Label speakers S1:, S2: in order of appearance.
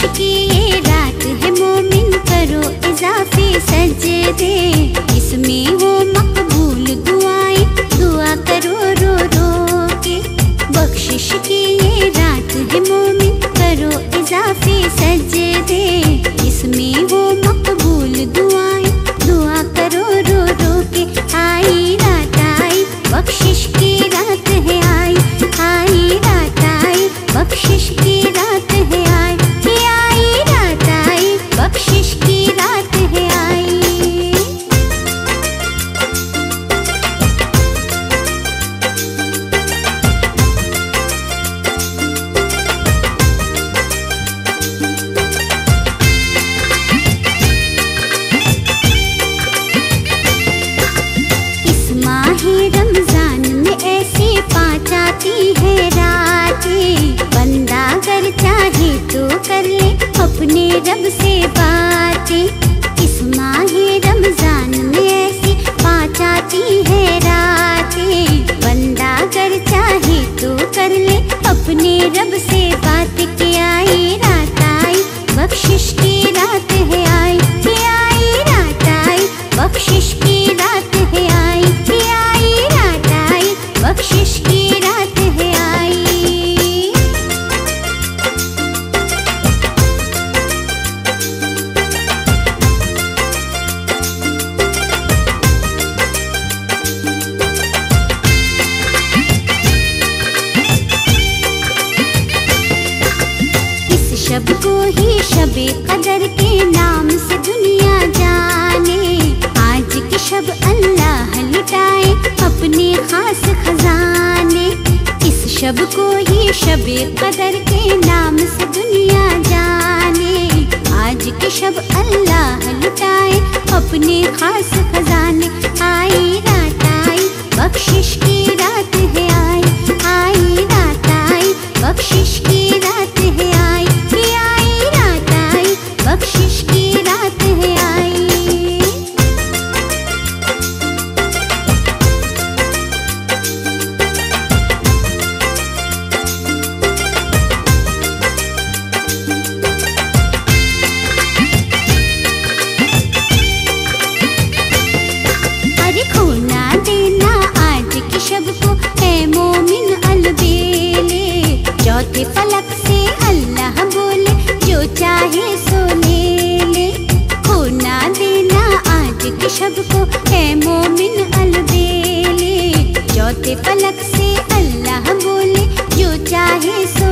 S1: की ये रात है मोमिन, करो इजाफे सजदे, इसमें हो मकबूल दुआएं, दुआ करो रो रो के। बख्शिश की ये रात है मोमिन, करो इजाफे सजदे, इसमें हो मकबूल दुआएं, दुआ करो रो रो के। आई रात आई, बख्शिश की रात है आई, आई रात आई, बख्शिश की रात है आई, आई रात आई, बख्शिश की रात है आई। इस माहे रमजान में ऐसे पाँच आती है रातें, बंदा अगर चाहे तो कर ले अपने रब से बातें। इस माहे रमजान में ऐसी पाँच आती है रातें, बंदा अगर चाहे तो कर ले अपने रब से बात। के आई रात आई, बख्शिश की रात है आई, आई रात आई, बख्शिश की रात है आई, आई रात आई, बख्शिश की रात है आई। इस शब को ही शबे कदर के नाम से दुनिया जाने, आज की शब अल्लाह लुटाए अपने खास खजाने। इस शब को ही शबे कदर के नाम से दुनिया जाने, आज की शब अल्लाह लुटाए अपने खास खजाने। आई रात आई, बख्शिश की रात है आई, आई रात आई, बख्शिश की रात है आई, आई रात आई, बख्शिश की रात है आई। अरे खोना देना आज की शब को है मोमिन अलबेले, चौथे फलक से अल्लाह बोले जो चाहे सो ले ले। खोना देना आज की शब को है मोमिन अलबेले, चौथे फलक से अल्लाह बोले जो चाहे सो